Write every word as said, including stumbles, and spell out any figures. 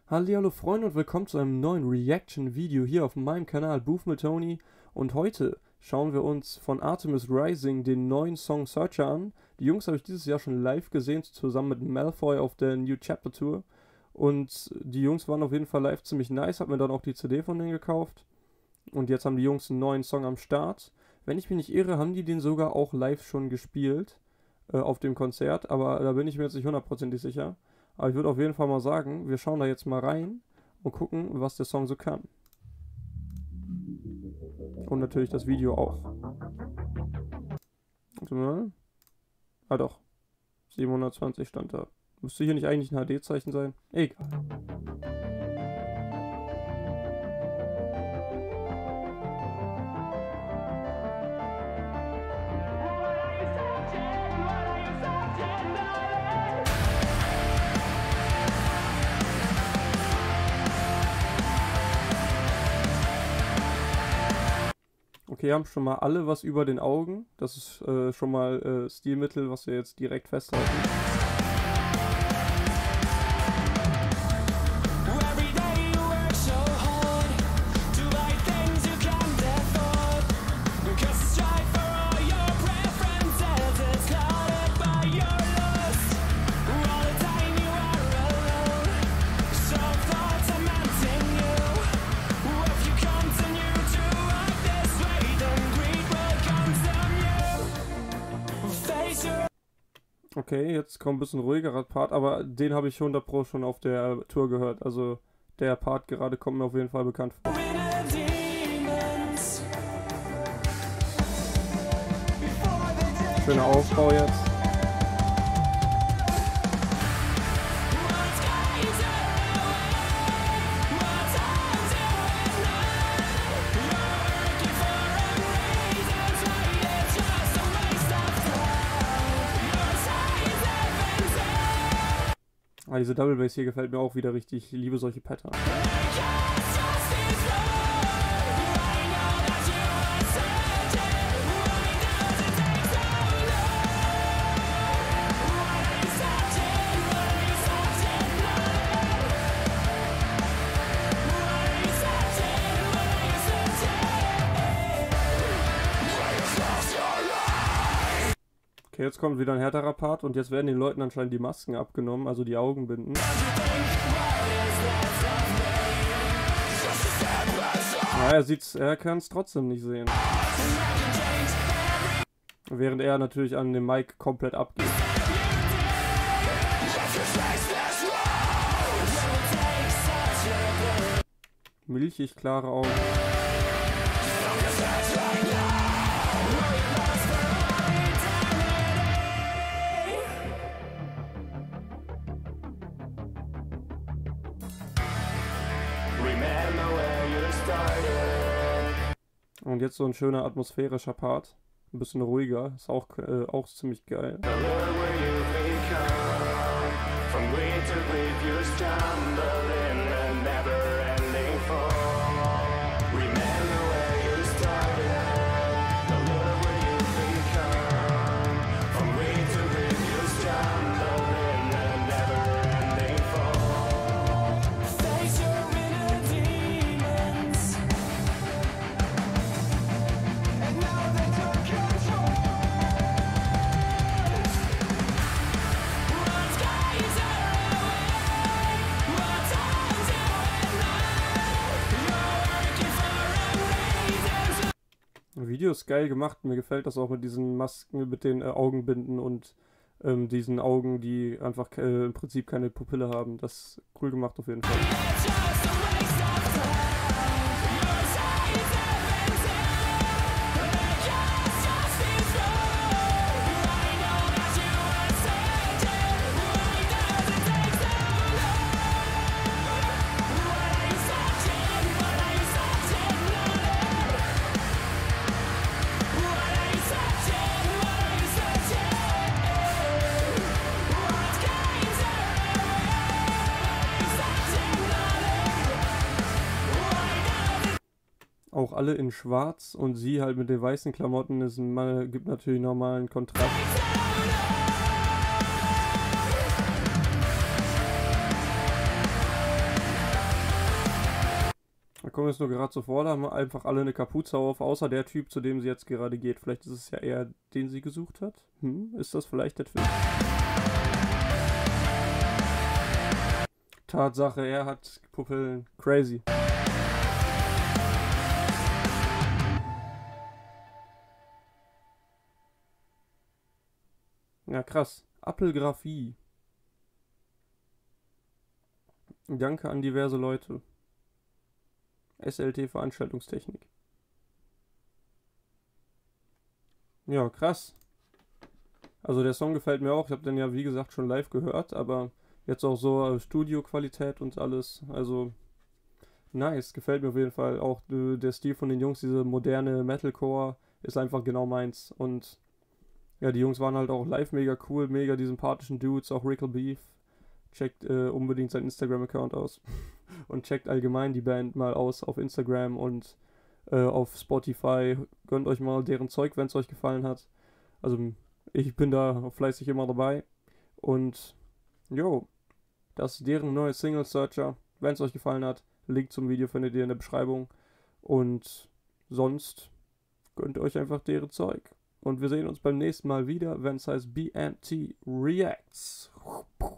Hallihallo Freunde und willkommen zu einem neuen Reaction-Video hier auf meinem Kanal Booth mit Tony. Und heute schauen wir uns von Artemis Rising den neuen Song Searcher an. Die Jungs habe ich dieses Jahr schon live gesehen, zusammen mit Malfoy auf der New Chapter Tour. Und die Jungs waren auf jeden Fall live ziemlich nice, hab mir dann auch die C D von denen gekauft. Und jetzt haben die Jungs einen neuen Song am Start. Wenn ich mich nicht irre, haben die den sogar auch live schon gespielt äh, auf dem Konzert, aber da bin ich mir jetzt nicht hundertprozentig sicher. Aber ich würde auf jeden Fall mal sagen, wir schauen da jetzt mal rein und gucken, was der Song so kann. Und natürlich das Video auch. Warte mal. Ah doch. siebenhundertzwanzig stand da. Müsste hier nicht eigentlich ein H D-Zeichen sein? Egal. Okay, haben schon mal alle was über den Augen. Das ist äh, schon mal äh, Stilmittel, was wir jetzt direkt festhalten. Okay, jetzt kommt ein bisschen ruhigerer Part, aber den habe ich hundert Pro schon auf der Tour gehört. Also der Part gerade kommt mir auf jeden Fall bekannt vor. Schöner Aufbau jetzt. Ah, diese Double Bass hier gefällt mir auch wieder richtig. Ich liebe solche Patterns. Okay, jetzt kommt wieder ein härterer Part und jetzt werden den Leuten anscheinend die Masken abgenommen, also die Augenbinden. Ja, er sieht's, er kann es trotzdem nicht sehen. Während er natürlich an dem Mic komplett abgeht. Milchig klare Augen. Und jetzt so ein schöner atmosphärischer Part. Ein bisschen ruhiger. Ist auch, äh, auch ziemlich geil. Video ist geil gemacht, mir gefällt das auch mit diesen Masken, mit den äh, Augenbinden und ähm, diesen Augen, die einfach äh, im Prinzip keine Pupille haben. Das ist cool gemacht auf jeden Fall. Auch alle in schwarz und sie halt mit den weißen Klamotten, ist ein Mann, gibt natürlich normalen Kontrast. kommen jetzt nur gerade so vor, da haben einfach alle eine Kapuze auf, außer der Typ, zu dem sie jetzt gerade geht. Vielleicht ist es ja eher, den sie gesucht hat. Hm, ist das vielleicht der Twist? Tatsache, er hat Pupillen. Crazy. Ja, krass. Appelgraphie. Danke an diverse Leute. S L T Veranstaltungstechnik. Ja, krass. Also der Song gefällt mir auch. Ich habe den ja, wie gesagt, schon live gehört, aber jetzt auch so äh, Studioqualität und alles. Also nice, gefällt mir auf jeden Fall. Auch äh, der Stil von den Jungs, diese moderne Metalcore, ist einfach genau meins. Und ja, die Jungs waren halt auch live mega cool, mega die sympathischen Dudes, auch Rickle Beef. Checkt äh, unbedingt seinen Instagram-Account aus. Und checkt allgemein die Band mal aus auf Instagram und äh, auf Spotify. Gönnt euch mal deren Zeug, wenn es euch gefallen hat. Also ich bin da fleißig immer dabei. Und jo, das ist deren neue Single Searcher. Wenn es euch gefallen hat, Link zum Video findet ihr in der Beschreibung. Und sonst gönnt euch einfach deren Zeug. Und wir sehen uns beim nächsten Mal wieder, wenn es heißt B M T Reacts.